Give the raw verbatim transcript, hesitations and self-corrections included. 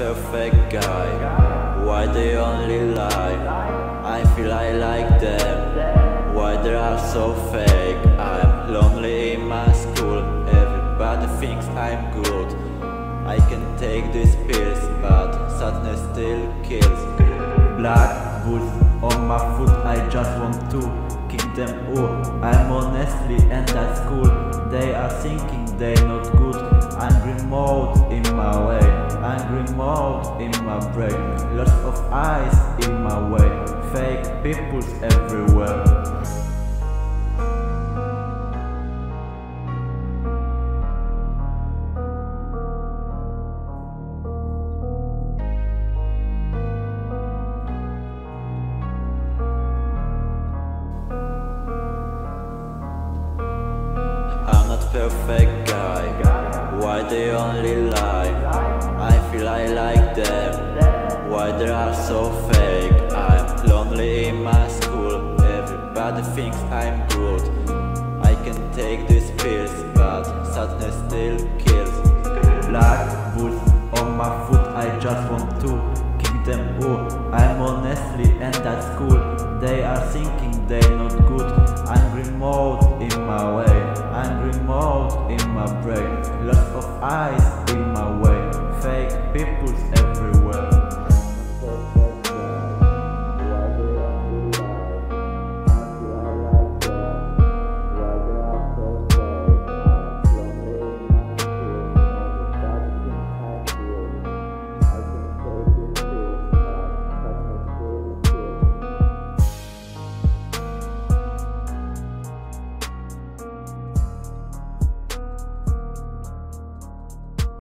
perfect guy. Why they only lie? I feel I like them. Why they are so fake? I'm lonely in my school. Everybody thinks I'm good. I can take these pills, but sadness still kills. Black boots on my foot, I just want to kick them all. I'm honestly and at school. They are thinking they not good. Angry mode in my way, angry mode in my brain. Lots of eyes in my way, fake peoples everywhere. I'm not perfect guy. Why they only lie? I feel I like them. Why they are so fake? I'm lonely in my school. Everybody thinks I'm good. I can take these pills, but sadness still kills. Black boots on my foot, I just want to kick them all. I'm honestly and at school.